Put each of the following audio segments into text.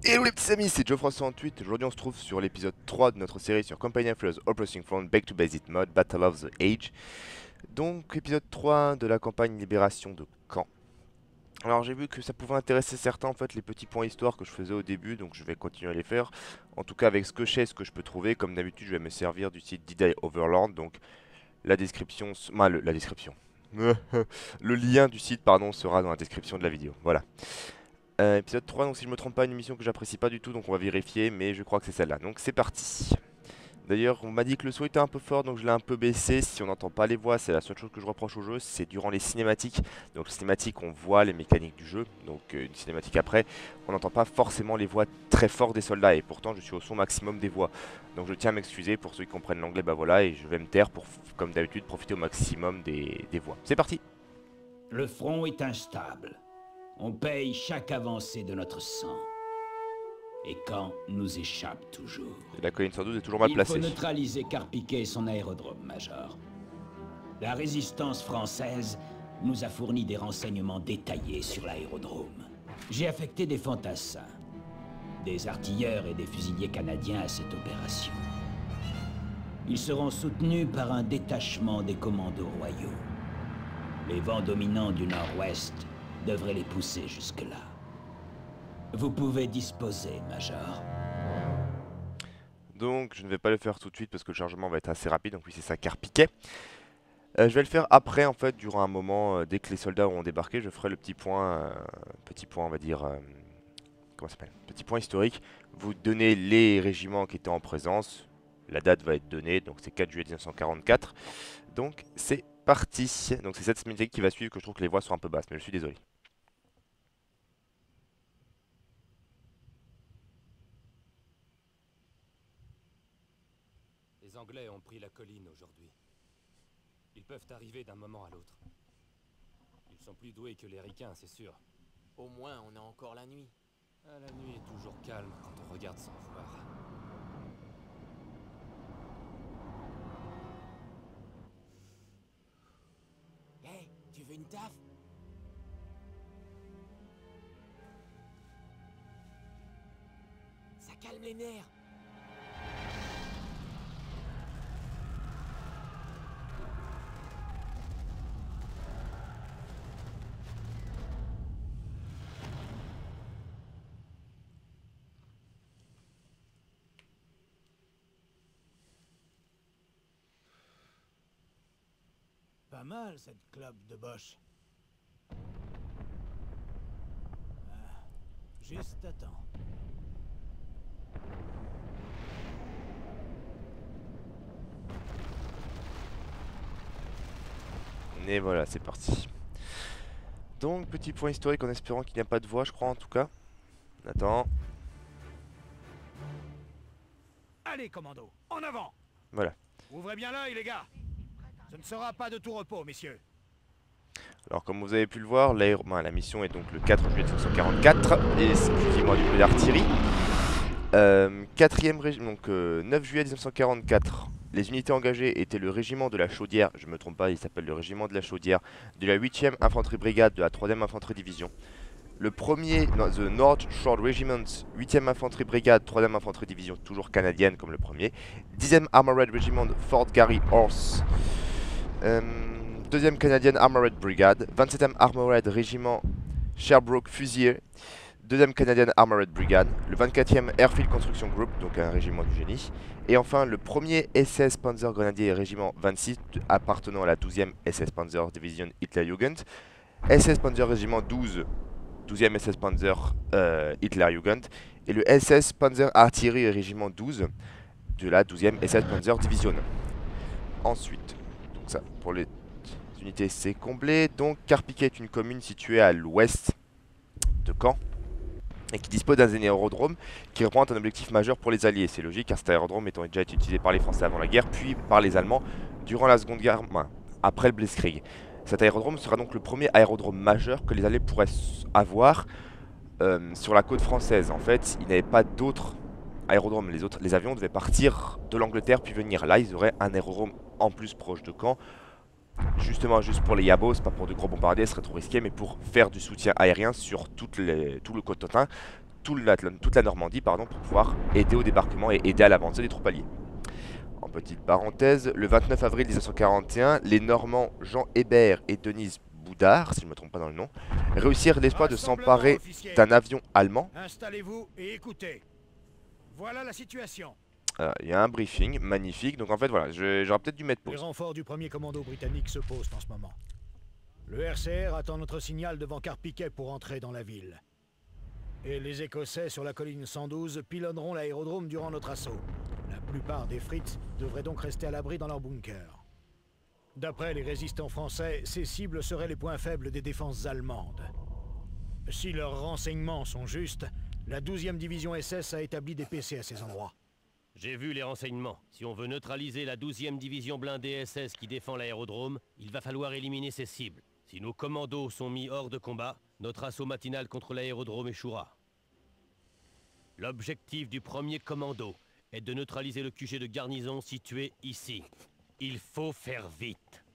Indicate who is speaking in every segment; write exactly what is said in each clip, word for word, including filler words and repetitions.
Speaker 1: Hello les petits amis, c'est Geoffroy soixante-huit. Aujourd'hui on se trouve sur l'épisode trois de notre série sur Company of Heroes Oppressing Front Back to Basic Mode Battle of the Age. Donc épisode trois de la campagne Libération de Caen. Alors j'ai vu que ça pouvait intéresser certains en fait les petits points histoire que je faisais au début, donc je vais continuer à les faire. En tout cas avec ce que je sais, ce que je peux trouver, comme d'habitude je vais me servir du site Did I Overlord, donc la description, enfin, le- la description. Le lien du site pardon sera dans la description de la vidéo, voilà. Euh, épisode trois, donc si je me trompe pas, une mission que j'apprécie pas du tout, donc on va vérifier, mais je crois que c'est celle-là. Donc c'est parti. D'ailleurs, on m'a dit que le son était un peu fort, donc je l'ai un peu baissé. Si on n'entend pas les voix, c'est la seule chose que je reproche au jeu, c'est durant les cinématiques. Donc les cinématiques, on voit les mécaniques du jeu, donc euh, une cinématique après, on n'entend pas forcément les voix très fortes des soldats, et pourtant je suis au son maximum des voix. Donc je tiens à m'excuser pour ceux qui comprennent l'anglais, bah voilà, et je vais me taire pour, comme d'habitude, profiter au maximum des, des voix. C'est parti.
Speaker 2: Le front est instable. On paye chaque avancée de notre sang. Et quand nous échappe toujours.
Speaker 1: La colline cent douze est toujours mal
Speaker 2: Il
Speaker 1: placée.
Speaker 2: faut neutraliser Carpiquet et son aérodrome, Major. La résistance française nous a fourni des renseignements détaillés sur l'aérodrome. J'ai affecté des fantassins, des artilleurs et des fusiliers canadiens à cette opération. Ils seront soutenus par un détachement des commandos royaux. Les vents dominants du nord-ouest devraient les pousser jusque-là. Vous pouvez disposer, Major.
Speaker 1: Donc je ne vais pas le faire tout de suite parce que le chargement va être assez rapide, donc oui c'est ça, Carpiquet. Euh, je vais le faire après en fait, durant un moment, euh, dès que les soldats auront débarqué, je ferai le petit point, euh, petit point on va dire, euh, comment ça s'appelle, petit point historique. Vous donnez les régiments qui étaient en présence, la date va être donnée, donc c'est quatre juillet mille neuf cent quarante-quatre. Donc c'est parti. Donc c'est cette cinématique qui va suivre que je trouve que les voix sont un peu basses, mais je suis désolé.
Speaker 3: Les Anglais ont pris la colline aujourd'hui. Ils peuvent arriver d'un moment à l'autre. Ils sont plus doués que les Ricains, c'est sûr.
Speaker 4: Au moins, on a encore la nuit.
Speaker 3: Ah, la nuit est toujours calme quand on regarde sans voir.
Speaker 4: Hé, hey, tu veux une taf? Ça calme les nerfs.
Speaker 5: Pas mal cette clope de Bosch. Ah, juste à temps.
Speaker 1: Et voilà, c'est parti. Donc petit point historique en espérant qu'il n'y a pas de voix, je crois en tout cas. Attends,
Speaker 5: Allez, commando, en avant!
Speaker 1: voilà.
Speaker 5: Ouvrez bien l'œil, les gars! Ce ne sera pas de tout repos, messieurs.
Speaker 1: Alors comme vous avez pu le voir, l'aéro- ben, la mission est donc le quatre juillet mille neuf cent quarante-quatre et c'est excusez-moi du peu d'artillerie. Euh, quatrième régiment, donc euh, neuf juillet mille neuf cent quarante-quatre. Les unités engagées étaient le régiment de la Chaudière, je me trompe pas, il s'appelle le régiment de la Chaudière, de la huitième infanterie brigade de la troisième infanterie division. Le premier, non, The North Shore Regiment, huitième infanterie brigade, troisième infanterie division, toujours canadienne comme le premier. dixième Armored Regiment, Fort Garry Horse. Euh, deuxième Canadian Armored Brigade, vingt-septième Armored Régiment Sherbrooke Fusilier, deuxième Canadian Armored Brigade, le vingt-quatrième Airfield Construction Group, donc un régiment du génie, et enfin le premier S S Panzer Grenadier Régiment vingt-six appartenant à la douzième S S Panzer Division Hitlerjugend, S S Panzer Régiment douze, douzième S S Panzer euh, Hitlerjugend, et le S S Panzer Artillerie Régiment douze de la douzième S S Panzer Division. Ensuite, donc ça pour les unités c'est comblé. Donc Carpiquet est une commune située à l'ouest de Caen et qui dispose d'un aérodrome qui représente un objectif majeur pour les Alliés. C'est logique car cet aérodrome étant déjà été utilisé par les Français avant la guerre, puis par les Allemands durant la Seconde Guerre, enfin, après le Blitzkrieg. Cet aérodrome sera donc le premier aérodrome majeur que les Alliés pourraient avoir euh, sur la côte française. En fait, il n'y avait pas d'autres aérodromes. Les, autres, les avions devaient partir de l'Angleterre puis venir. Là, ils auraient un aérodrome en plus proche de Caen. Justement, juste pour les Yabos, pas pour de gros bombardiers, ce serait trop risqué, mais pour faire du soutien aérien sur toutes les, tout le Cotentin, tout la, toute la Normandie pardon, pour pouvoir aider au débarquement et aider à l'avancée des troupes alliées. En petite parenthèse, le vingt-neuf avril mille neuf cent quarante et un, les Normands Jean Hébert et Denise Boudard, si je ne me trompe pas dans le nom, réussirent l'exploit de s'emparer d'un avion allemand.
Speaker 5: Installez-vous et écoutez. Voilà la situation.
Speaker 1: Il y a un briefing magnifique, donc en fait voilà, j'aurais peut-être dû mettre
Speaker 5: Les
Speaker 1: pause.
Speaker 5: renforts du premier commando britannique se posent en ce moment. Le R C R attend notre signal devant Carpiquet pour entrer dans la ville. Et les Écossais sur la colline cent douze pilonneront l'aérodrome durant notre assaut. La plupart des Fritz devraient donc rester à l'abri dans leur bunker. D'après les résistants français, ces cibles seraient les points faibles des défenses allemandes. Si leurs renseignements sont justes, la douzième division S S a établi des P C à ces endroits.
Speaker 6: J'ai vu les renseignements. Si on veut neutraliser la douzième division blindée S S qui défend l'aérodrome, il va falloir éliminer ses cibles. Si nos commandos sont mis hors de combat, notre assaut matinal contre l'aérodrome échouera. L'objectif du premier commando est de neutraliser le Q G de garnison situé ici. Il faut faire vite.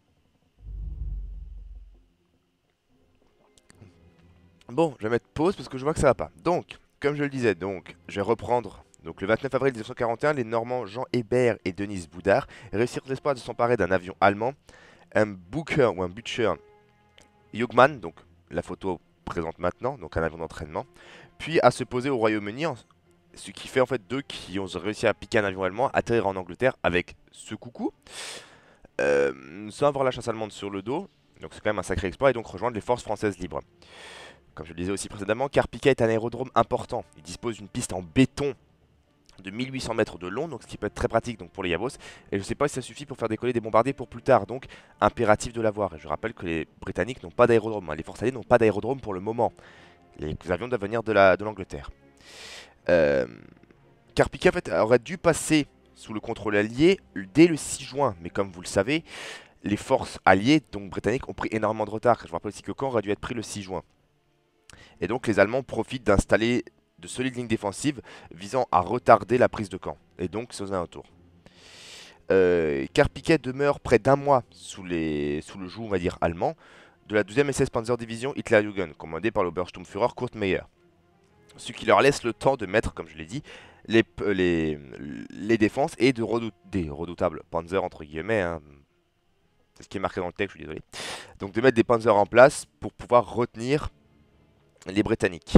Speaker 1: Bon, je vais mettre pause parce que je vois que ça va pas. Donc, comme je le disais, donc, je vais reprendre. Donc, le vingt-neuf avril mille neuf cent quarante et un, les Normands Jean Hébert et Denise Boudard réussirent l'espoir de s'emparer d'un avion allemand, un Booker ou un Butcher Jugmann, donc la photo présente maintenant, donc un avion d'entraînement, puis à se poser au Royaume-Uni, ce qui fait en fait deux qui ont réussi à piquer un avion allemand, atterrir en Angleterre avec ce coucou, euh, sans avoir la chasse allemande sur le dos, donc c'est quand même un sacré exploit, et donc rejoindre les forces françaises libres. Comme je le disais aussi précédemment, Carpiquet est un aérodrome important, il dispose d'une piste en béton de mille huit cents mètres de long, donc ce qui peut être très pratique donc pour les Yavos, et je ne sais pas si ça suffit pour faire décoller des bombardiers pour plus tard, donc impératif de l'avoir. Et je rappelle que les Britanniques n'ont pas d'aérodrome, hein. Les forces alliées n'ont pas d'aérodrome pour le moment, les avions doivent venir de l'Angleterre. De euh, Carpiquet en fait aurait dû passer sous le contrôle allié dès le six juin, mais comme vous le savez, les forces alliées, donc britanniques, ont pris énormément de retard. Je vous rappelle aussi que Caen aurait dû être pris le six juin. Et donc les Allemands profitent d'installer de solides lignes défensives visant à retarder la prise de Caen, et donc aux alentours. Euh, Carpiquet demeure près d'un mois sous, les, sous le joug, on va dire, allemand, de la douzième S S Panzer Division Hitlerjugend, commandée par l'Obersturmführer Kurt Meyer. Ce qui leur laisse le temps de mettre, comme je l'ai dit, les, les, les défenses et de redout des redoutables Panzer, entre guillemets, hein. C'est ce qui est marqué dans le texte, je suis désolé. Donc de mettre des Panzers en place pour pouvoir retenir les Britanniques.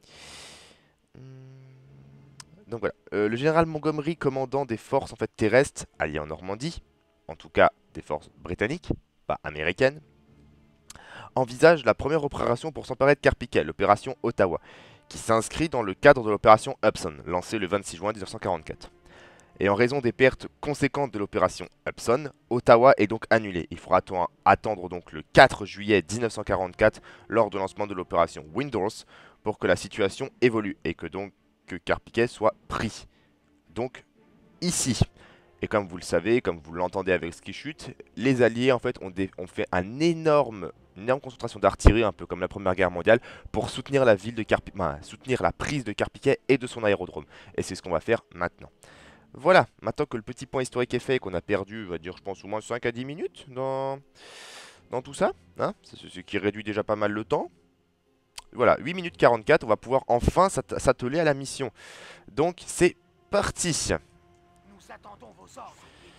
Speaker 1: Donc voilà, euh, le général Montgomery, commandant des forces en fait terrestres alliées en Normandie, en tout cas des forces britanniques, pas américaines, envisage la première opération pour s'emparer de Carpiquet, l'opération Ottawa, qui s'inscrit dans le cadre de l'opération Hudson, lancée le vingt-six juin mille neuf cent quarante-quatre. Et en raison des pertes conséquentes de l'opération Hudson, Ottawa est donc annulée. Il faudra attendre donc le quatre juillet mille neuf cent quarante-quatre, lors du lancement de l'opération Windhorse, pour que la situation évolue et que donc que Carpiquet soit pris. Donc ici. Et comme vous le savez, comme vous l'entendez avec ce qui chute, les Alliés en fait ont, ont fait un énorme, une énorme concentration d'artillerie, un peu comme la Première Guerre mondiale, pour soutenir la ville de Carpi enfin, soutenir la prise de Carpiquet et de son aérodrome. Et c'est ce qu'on va faire maintenant. Voilà, maintenant que le petit point historique est fait et qu'on a perdu, on va dire, je pense, au moins cinq à dix minutes dans, dans tout ça, hein, c'est ce qui réduit déjà pas mal le temps. Voilà, huit minutes quarante-quatre, on va pouvoir enfin s'atteler à la mission. Donc, c'est parti.
Speaker 4: Nous attendons vos ordres.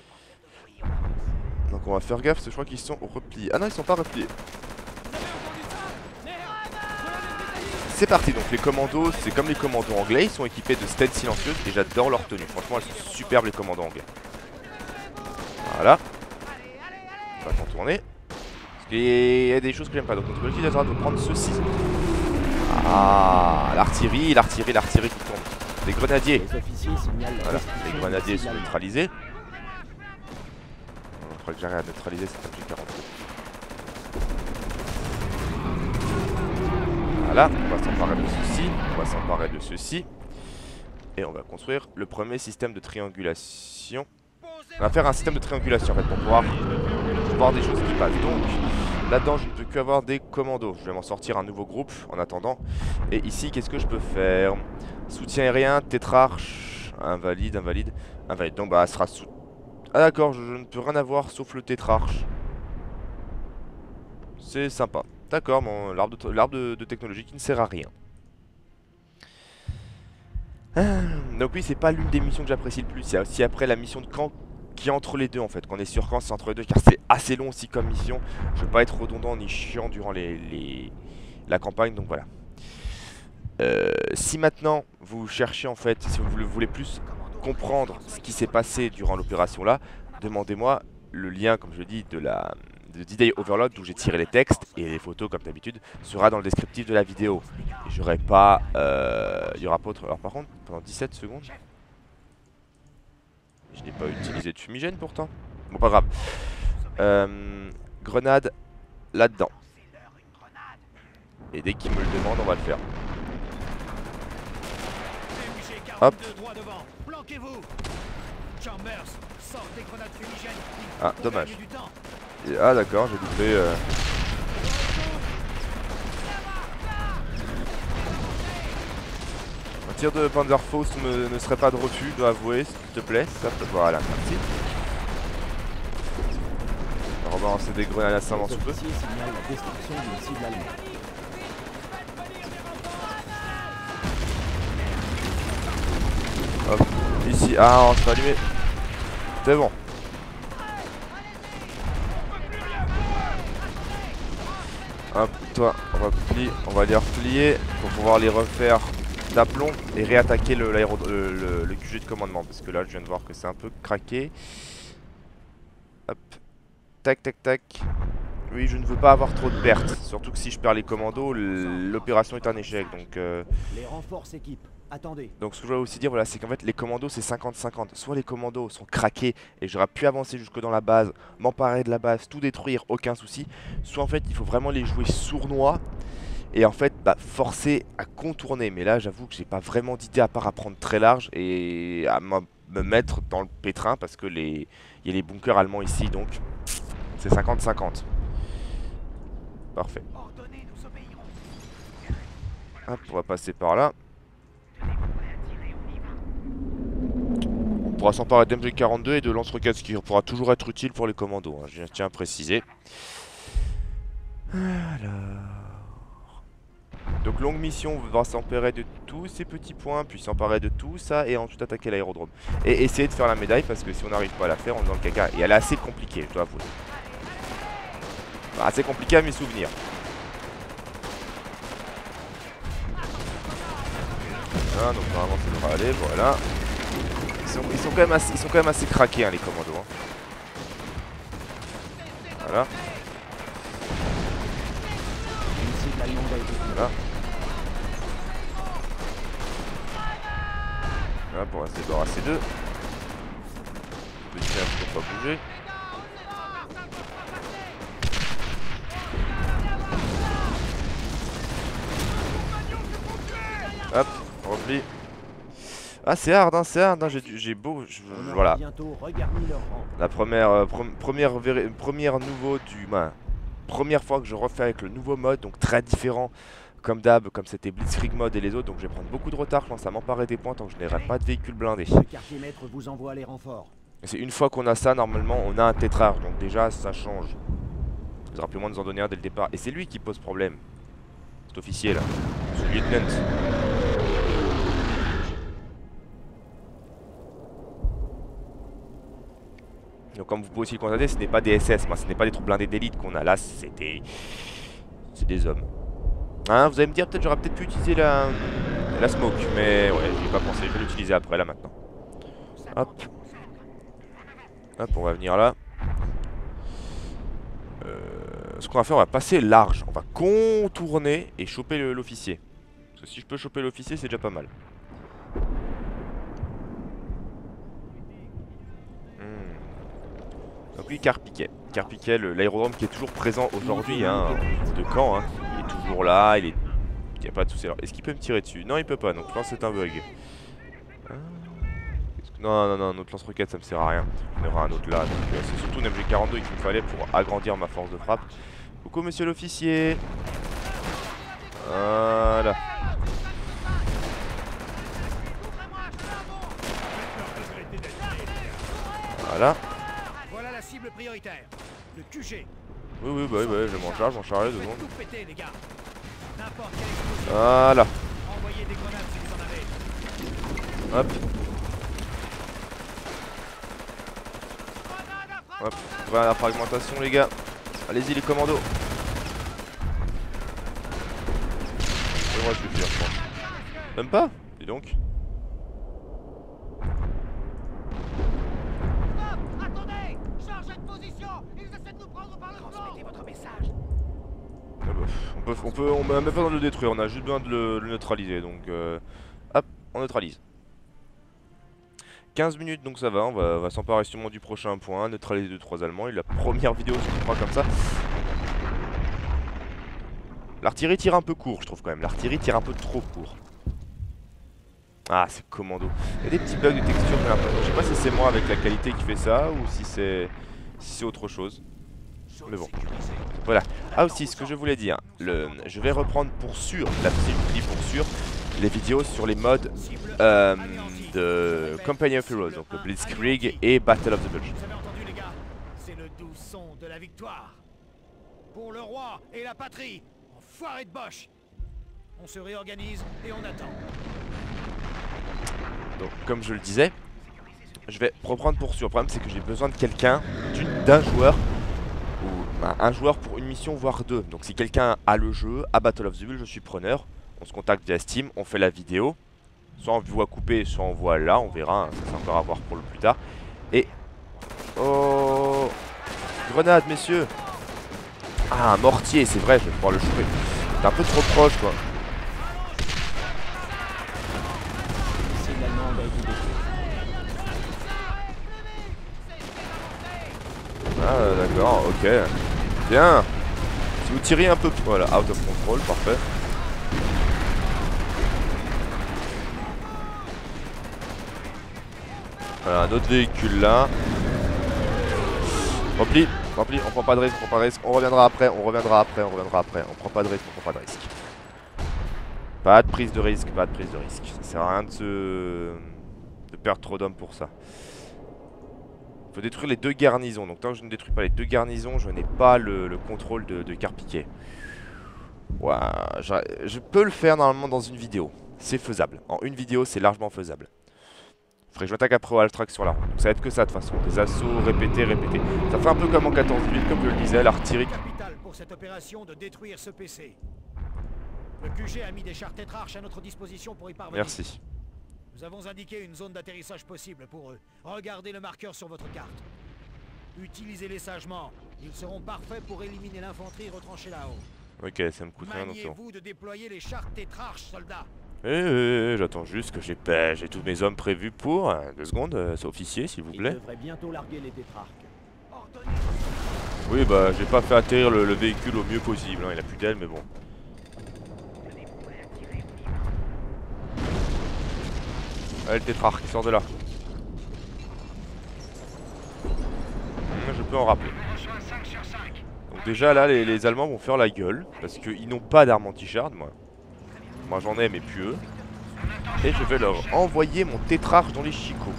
Speaker 1: Donc, on va faire gaffe, parce que je crois qu'ils sont repliés. Ah non, ils sont pas repliés. C'est parti, donc les commandos, c'est comme les commandos anglais, ils sont équipés de stèles silencieuses et j'adore leur tenue. Franchement, elles sont superbes, les commandos anglais. Voilà. On va contourner. Parce qu'il y a des choses que j'aime pas. Donc, notre utilisateur de prendre ceci. Ah, l'artillerie, l'artillerie, l'artillerie qui tourne. Les grenadiers.
Speaker 2: Les officiers signalent la
Speaker 1: Voilà,
Speaker 2: destruction
Speaker 1: les grenadiers
Speaker 2: des
Speaker 1: sont
Speaker 2: Allemands.
Speaker 1: neutralisés. Il faudrait que j'arrive à neutraliser cet objet quarante-deux. Voilà, on va s'emparer de ceci, on va s'emparer de ceci. Et on va construire le premier système de triangulation. On va faire un système de triangulation en fait pour pouvoir voir des choses qui passent. Donc, là-dedans, je ne peux qu'avoir des commandos. Je vais m'en sortir un nouveau groupe en attendant. Et ici, qu'est-ce que je peux faire? Soutien aérien, tétrarche, invalide, invalide, invalide. Donc, bah, ça sera sous... Ah d'accord, je, je ne peux rien avoir sauf le tétrarche. C'est sympa. D'accord, bon, l'arbre de, de, de technologie qui ne sert à rien. Donc oui, c'est pas l'une des missions que j'apprécie le plus. Il y a aussi après la mission de camp qui est entre les deux en fait. Quand on est sur camp, c'est entre les deux car c'est assez long aussi comme mission. Je veux pas être redondant ni chiant durant les, les... la campagne, donc voilà. Euh, si maintenant vous cherchez en fait, si vous voulez plus comprendre ce qui s'est passé durant l'opération là, demandez-moi le lien, comme je le dis, de la de D-Day Overlord d'où j'ai tiré les textes et les photos comme d'habitude sera dans le descriptif de la vidéo. Et j'aurai pas, euh, il y aura pas autre. Alors par contre, pendant dix-sept secondes, je n'ai pas utilisé de fumigène pourtant. Bon, pas grave. Euh, grenade là-dedans. Et dès qu'il me le demande, on va le faire. Hop. Ah, dommage. Et, ah d'accord, j'ai loupé. Euh... Un tir de Panzerfaust me, ne serait pas de refus, je dois avouer, s'il te plaît. Ça, voilà, merci. On va rebalancer des grenades à cent sous peu. Hop, ici, ah, on s'est allumé. C'est bon. Hop, toi, on va plier, on va les replier pour pouvoir les refaire d'aplomb et réattaquer le, le, le, le Q G de commandement. Parce que là, je viens de voir que c'est un peu craqué. Hop, tac, tac, tac. Oui, je ne veux pas avoir trop de pertes. Surtout que si je perds les commandos, l'opération est un échec. Donc, euh...
Speaker 7: les renforts s'équipent. Attendez.
Speaker 1: Donc ce que je voulais aussi dire, voilà, c'est qu'en fait les commandos c'est cinquante cinquante. Soit les commandos sont craqués et j'aurais pu avancer jusque dans la base, m'emparer de la base, tout détruire, aucun souci. Soit en fait il faut vraiment les jouer sournois et en fait bah, forcer à contourner. Mais là j'avoue que j'ai pas vraiment d'idée à part à prendre très large et à me mettre dans le pétrin parce que les il y a les bunkers allemands ici, donc c'est cinquante cinquante. Parfait. Hop, on va passer par là. On pourra s'emparer d'M G quarante-deux et de lance-roquettes, ce qui pourra toujours être utile pour les commandos, hein, je tiens à préciser. Alors... Donc longue mission, on va s'emparer de tous ces petits points, puis s'emparer de tout ça et ensuite attaquer l'aérodrome. Et essayer de faire la médaille parce que si on n'arrive pas à la faire, on est dans le caca. Et elle est assez compliquée, je dois avouer. Enfin, assez compliquée à mes souvenirs. Voilà, donc normalement ça devrait aller, voilà. Ils sont, ils sont, quand, même assez, ils sont quand même assez craqués hein, les commandos. Hein. Voilà. Voilà. Voilà pour se débarrasser d'eux. Le chien ne peut pas bouger. Hop, repli. Ah c'est hard hein, c'est hard hein, j'ai beau, je, voilà. La première, euh, pre première, première nouveau du, ben, première fois que je refais avec le nouveau mode, donc très différent comme d'hab, comme c'était Blitzkrieg mode et les autres, donc je vais prendre beaucoup de retard, je pense à m'emparer des points tant que je n'aurai pas de véhicule blindé. C'est une fois qu'on a ça, normalement on a un tétrarche, donc déjà ça change. Vous aurez plus moins de nous en donner un dès le départ, et c'est lui qui pose problème. Cet officier là, ce lieutenant. Donc comme vous pouvez aussi le constater, ce n'est pas des S S, moi, ce n'est pas des troupes blindées d'élite qu'on a là, c'était... C'est des hommes. Hein, vous allez me dire, peut-être j'aurais peut-être pu utiliser la... la smoke, mais ouais, j'y ai pas pensé, je vais l'utiliser après là maintenant. Hop. Hop, on va venir là. Euh, ce qu'on va faire, on va passer large, on va contourner et choper l'officier. Parce que si je peux choper l'officier, c'est déjà pas mal. Donc lui, Carpiquet. Carpiquet, l'aérodrome qui est toujours présent aujourd'hui, hein, de Caen, hein. Il est toujours là, il est... Il n'y a pas de soucis. Alors, est-ce qu'il peut me tirer dessus? Non, il peut pas, donc je pense que c'est un bug. Ah, que... Non, non, non, notre lance-roquette, ça me sert à rien. On aura un autre là, donc euh, c'est surtout une M G quarante-deux qu'il me fallait pour agrandir ma force de frappe. Coucou, monsieur l'officier. Voilà. Voilà.
Speaker 5: Cible prioritaire, le Q G.
Speaker 1: Oui, oui, bah, bah je m'en charge, j'en charge deux secondes. Voilà.
Speaker 5: Envoyez des grenades si vous en avez.
Speaker 1: Hop. Hop. Voilà la fragmentation les gars. Allez-y les commandos. Moi je vais fuir je pense. Même pas? Dis donc.
Speaker 4: Stop! Attendez! Changez de position! Ils essaient de nous prendre par le flanc! Transmettez votre message!
Speaker 1: Ah bah, on peut, on peut, on a même pas besoin de le détruire, on a juste besoin de le, le neutraliser, donc euh, hop, on neutralise. quinze minutes, donc ça va, on va, va s'emparer sûrement du prochain point, neutraliser deux trois Allemands, et la première vidéo se fera comme ça. L'artillerie tire un peu court, je trouve quand même, l'artillerie tire un peu trop court. Ah, c'est commando. Il y a des petits bugs de texture, j'ai l'impression. Je sais pas si c'est moi avec la qualité qui fait ça, ou si c'est si c'est autre chose. Mais bon. Voilà. Ah aussi, ce que je voulais dire, le, je vais reprendre pour sûr, la je dis pour sûr, les vidéos sur les modes euh, de Company of Heroes, donc le Blitzkrieg et Battle of the Bulge.
Speaker 5: Vous avez entendu les gars? C'est le doux son de la victoire. Pour le roi et la patrie, enfoiré de Bosch. On se réorganise et on attend.
Speaker 1: Donc comme je le disais, je vais reprendre pour sûr. Le problème c'est que j'ai besoin de quelqu'un, d'un joueur, ou bah, un joueur pour une mission voire deux. Donc si quelqu'un a le jeu, à Battle of the Bulge, je suis preneur. On se contacte via Steam, on fait la vidéo. Soit en voix coupée, soit en voix là, on verra, hein, ça c'est encore à voir pour le plus tard. Et... Oh... Grenade messieurs. Ah un mortier, c'est vrai, je vais pouvoir le choper. T'es un peu trop proche quoi. Ah d'accord, ok. Bien. Si vous tirez un peu... Voilà, out of control, parfait. Voilà, un autre véhicule là. Rempli, rempli, on prend pas de risque, on prend pas de risque. On reviendra après, on reviendra après, on reviendra après. On prend pas de risque, on prend pas de risque. Pas de prise de risque, pas de prise de risque. Ça sert à rien de se... de perdre trop d'hommes pour ça. Il faut détruire les deux garnisons. Donc tant que je ne détruis pas les deux garnisons, je n'ai pas le, le contrôle de, de Carpiquet. Ouais, je peux le faire normalement dans une vidéo. C'est faisable. En une vidéo, c'est largement faisable. Faudrait que je m'attaque après au Altrac sur la route. Donc ça va être que ça de toute façon. Des assauts répétés, répétés. Ça fait un peu comme en quatorze huit, comme je le disais, l'artillerie.
Speaker 5: Capital pour cette opération de détruire ce P C. Le Q G a mis des chars tétrarches à notre disposition pour y parvenir.
Speaker 1: Merci.
Speaker 5: Nous avons indiqué une zone d'atterrissage possible pour eux. Regardez le marqueur sur votre carte. Utilisez-les sagement. Ils seront parfaits pour éliminer l'infanterie retranchée là-haut.
Speaker 1: Ok, ça me coûte rien donc c'est bon.
Speaker 5: Maniez-vous de déployer les chars tétrarches, soldats.
Speaker 1: Eh, eh, eh, j'attends juste que j'ai bah, j'ai tous mes hommes prévus pour. Euh, deux secondes, euh, c'est officier s'il vous plaît.
Speaker 7: Il devrait bientôt larguer les tétrarques.
Speaker 1: Oui, bah j'ai pas fait atterrir le, le véhicule au mieux possible. Hein. Il a plus d'aile, mais bon. Allez, le tétrarque, sort de là. Je peux en rappeler. Donc déjà là, les, les Allemands vont faire la gueule. Parce qu'ils n'ont pas d'armes anti-char, moi. Moi j'en ai, mais plus eux. Et je vais leur envoyer mon tétrarque dans les chicots.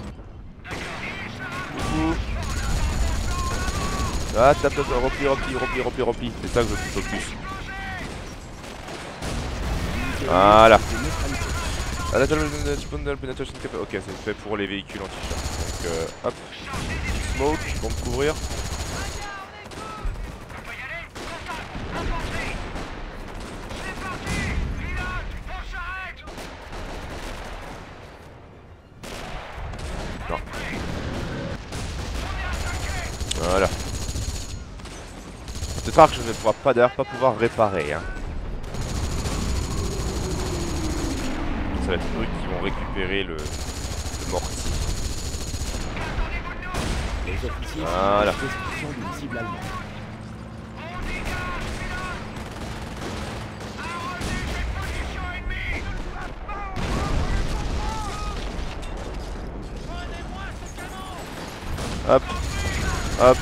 Speaker 1: Coucou. Ah, tape, tape, repli, repli, repli, repli, repli. C'est ça que je focus. Voilà. Ok, c'est fait pour les véhicules anti-char. Donc, euh, hop. Smoke, ils vont me couvrir. Non. Voilà. C'est rare que je ne pourrai pas d'ailleurs pas pouvoir réparer. Hein. Ça va être eux qui vont récupérer le, le mortier.
Speaker 7: Les officiers
Speaker 1: voilà.
Speaker 7: sont à disposition d'une cible allemande.
Speaker 1: Hop, hop.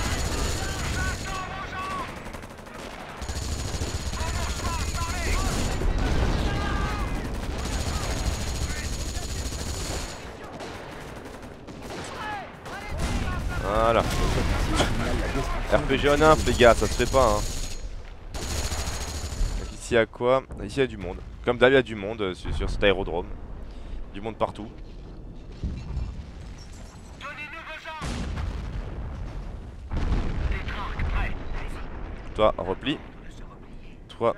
Speaker 1: Voilà. R P G en inf les gars, ça se fait pas hein. Donc ici il y a quoi? Ici il y a du monde. Comme d'hab il y a du monde euh, sur, sur cet aérodrome. Du monde partout. Toi, repli. Toi,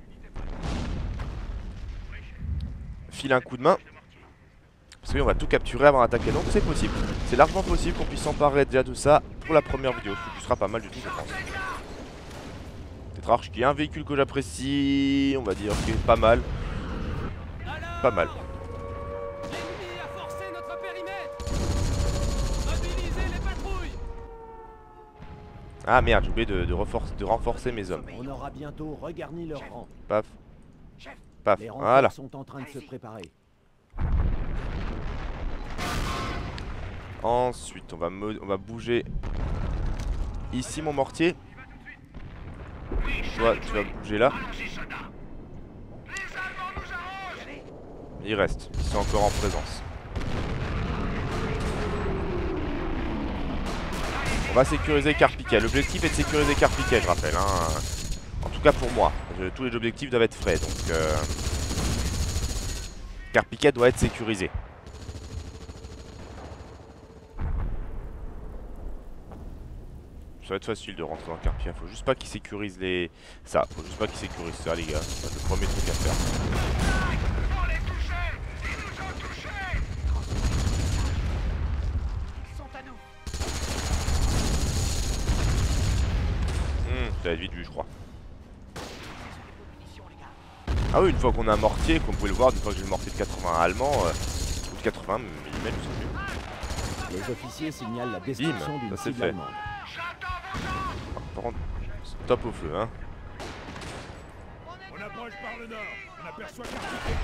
Speaker 1: file un coup de main. Parce que oui, on va tout capturer avant d'attaquer. Donc c'est possible. C'est largement possible qu'on puisse s'emparer déjà de ça pour la première vidéo. Ce qui sera pas mal du tout, je pense. Tétrarche qui est un véhicule que j'apprécie. On va dire qui est pas mal. Pas mal.
Speaker 3: L'ennemi a forcé notre périmètre. Mobilisez les patrouilles.
Speaker 1: Ah merde, j'ai oublié de, de, reforce, de renforcer mes hommes.
Speaker 7: On aura bientôt regarni leur rang.
Speaker 1: Paf. Paf.
Speaker 7: Les renforts
Speaker 1: Voilà.
Speaker 7: sont en train de se préparer.
Speaker 1: Ensuite, on va, me, on va bouger ici mon mortier. Toi, tu vas bouger là. Il reste, ils sont encore en présence. On va sécuriser Carpiquet. L'objectif est de sécuriser Carpiquet, je rappelle. Hein. En tout cas pour moi. Je, tous les objectifs doivent être frais. Donc, euh... Carpiquet doit être sécurisé. Ça va être facile de rentrer dans Carpiquet. Faut juste pas qu'il sécurise les... Ça, faut juste pas qu'il sécurise ça, les gars. C'est le premier truc à faire. Ça va être vite vu, je crois. Ah oui, une fois qu'on a un mortier, comme vous pouvez le voir, une fois que j'ai le mortier de quatre-vingts allemand, euh, ou de quatre-vingts millimètres, je sais plus.
Speaker 7: Les officiers signalent la
Speaker 1: Bim,
Speaker 7: destruction d'une
Speaker 1: ça c'est
Speaker 7: cible
Speaker 1: fait.
Speaker 7: allemande.
Speaker 1: Par contre, stop au feu, hein.
Speaker 5: On approche par le nord. On aperçoit Carpiquet.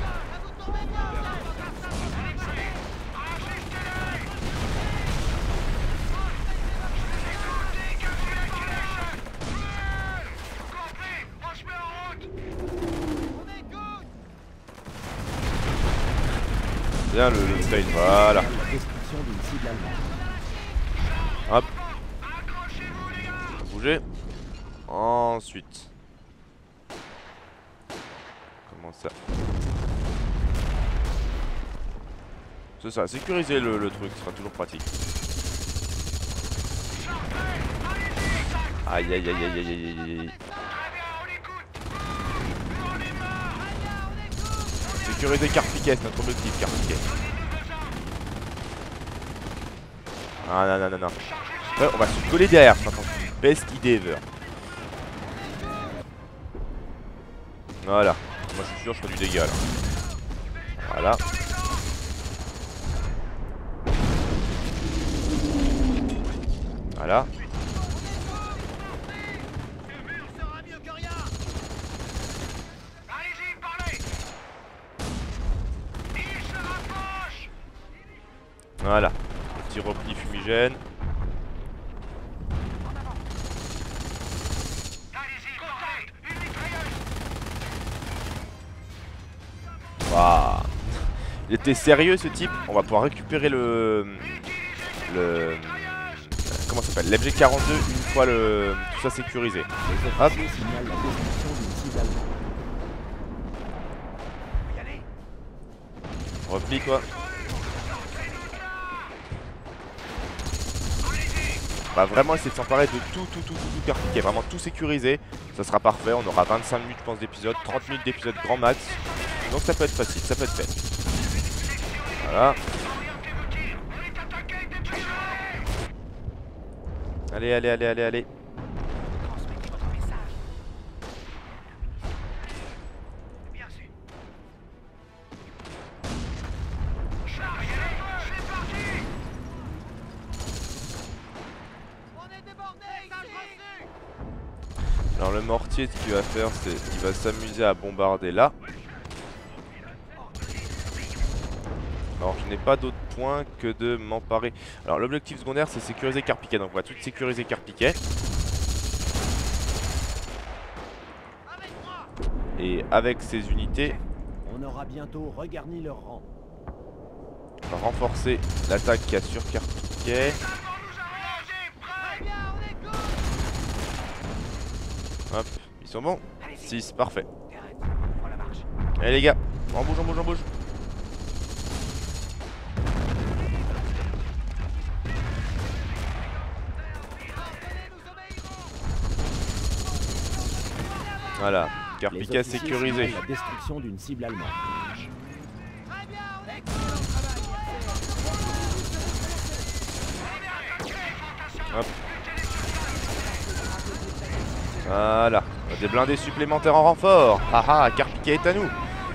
Speaker 1: Bien le, le fail, voilà.
Speaker 7: La destruction d'une cible allemande.
Speaker 1: Hop. Bouger. Ensuite. Comment ça? C'est ça, sécuriser le, le truc, ce sera toujours pratique. Aïe aïe aïe aïe aïe aïe aïe. Sécuriser Carpiquet, c'est notre objectif, Carpiquet. Ah non non non non. Ouais, on va se coller derrière, c'est notre best idée ever. Voilà. Moi je suis sûr que je ferai du dégât là. Voilà. Voilà. Voilà. Petit repli fumigène. Waouh. Il était sérieux ce type. On va pouvoir récupérer le... Le... Comment ça s'appelle? L'M G quarante-deux une fois le... tout ça sécurisé.
Speaker 7: Les
Speaker 1: Hop.
Speaker 7: officiers signalent la destruction d'une cible allemande.
Speaker 1: Repli toi. On va vraiment essayer de s'emparer de tout, tout, tout, tout, tout Carpiquet. Vraiment tout sécurisé. Ça sera parfait. On aura vingt-cinq minutes, je pense, d'épisode. trente minutes d'épisode grand max. Donc ça peut être facile, ça peut être fait. Voilà. Allez, allez, allez, allez, allez. Alors le mortier, ce qu'il va faire, c'est qu'il va s'amuser à bombarder là. Alors je n'ai pas d'autre point que de m'emparer. Alors l'objectif secondaire, c'est sécuriser Carpiquet. Donc on va tout sécuriser Carpiquet. Et avec ces unités,
Speaker 7: On aura bientôt regarni leur rang.
Speaker 1: on va renforcer l'attaque qu'il y a sur Carpiquet. Hop, ils sont bons. six, parfait. Allez les gars, on bouge, on bouge, on bouge. Voilà,
Speaker 7: Les
Speaker 1: Carpiquet
Speaker 7: officiers
Speaker 1: sécurisé.
Speaker 7: signalent la destruction d'une cible allemande.
Speaker 4: Très bien, on est excellent travail.
Speaker 1: Hop. Voilà, des blindés supplémentaires en renfort. Haha, Carpiquet est à nous.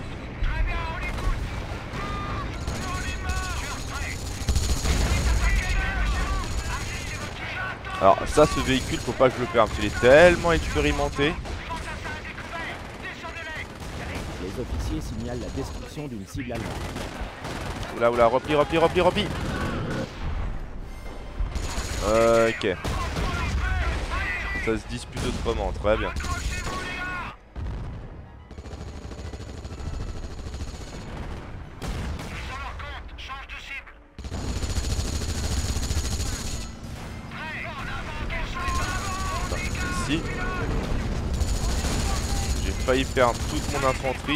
Speaker 1: Alors ça, ce véhicule, faut pas que je le perde, parce qu'il est tellement expérimenté.
Speaker 7: Les officiers signalent la destruction d'une cible allemande.
Speaker 1: Oula, oula, repli, repli, repli, repli. Ok. Ça se dispute autrement, très bien. Ici. J'ai failli perdre toute mon infanterie.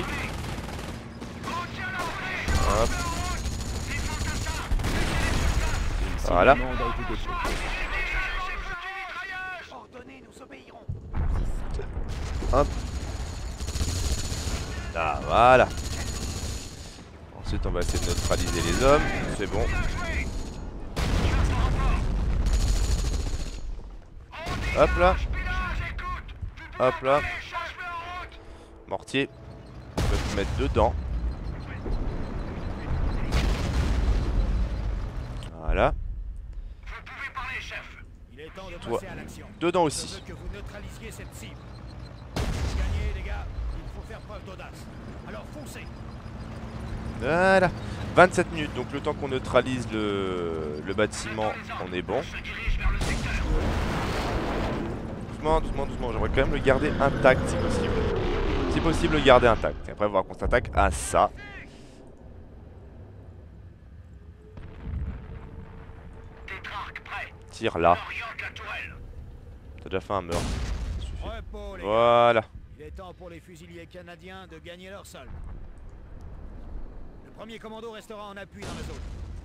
Speaker 1: Hop. Voilà.
Speaker 7: Cible allemande a été détruite.
Speaker 4: Ordonnez, nous obéirons.
Speaker 1: Hop. Ah, voilà. Ensuite, on va essayer de neutraliser les hommes. C'est bon. Hop là. Hop là. Mortier. On peut se mettre dedans. Voilà.
Speaker 5: Il est temps de
Speaker 1: Toi.
Speaker 5: passer à l'action.
Speaker 1: Dedans
Speaker 5: Je
Speaker 1: aussi.
Speaker 5: veux que vous neutralisiez cette cible. Pour gagner, les gars, il faut faire preuve d'audace. Alors foncez.
Speaker 1: Voilà. vingt-sept minutes. Donc le temps qu'on neutralise le, le bâtiment, on est bon. Doucement, doucement, doucement. J'aimerais quand même le garder intact si possible. Si possible, le garder intact. Et après, voir qu'on s'attaque à ça. Tire là. T'as déjà fait un meurtre. Ça suffit.
Speaker 5: Repos, les gars.
Speaker 1: Voilà.
Speaker 5: Il est temps pour les fusiliers canadiens de gagner leur sol. Le premier commando restera en appui dans la zone.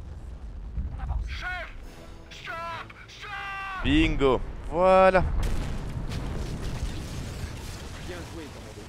Speaker 1: Bingo. Voilà.
Speaker 8: Bien joué, commando.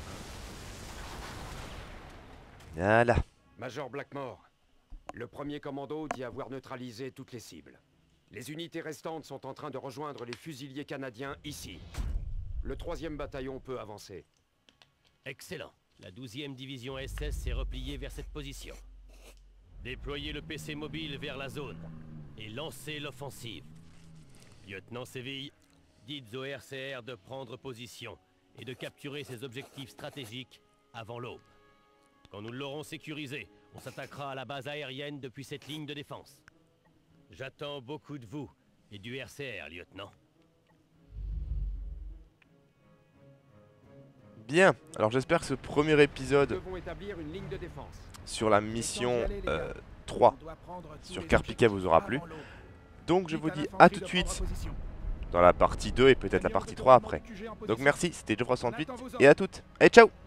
Speaker 1: Voilà.
Speaker 8: Major Blackmore, le premier commando dit avoir neutralisé toutes les cibles. Les unités restantes sont en train de rejoindre les fusiliers canadiens ici. Le troisième bataillon peut avancer.
Speaker 6: Excellent. La douzième division S S s'est repliée vers cette position. Déployez le P C mobile vers la zone et lancez l'offensive. Lieutenant Séville, dites au R C R de prendre position et de capturer ses objectifs stratégiques avant l'aube. Quand nous l'aurons sécurisé, on s'attaquera à la base aérienne depuis cette ligne de défense. J'attends beaucoup de vous et du R C R, lieutenant.
Speaker 1: Bien. Alors j'espère que ce premier épisode
Speaker 8: Nous devons établir une ligne de défense.
Speaker 1: sur la mission euh, trois sur Carpiquet vous aura plu. Donc je vous dis à tout de suite dans la partie deux et peut-être la partie trois après. Donc merci, c'était Geoffroy soixante-huit et à toutes. Et ciao.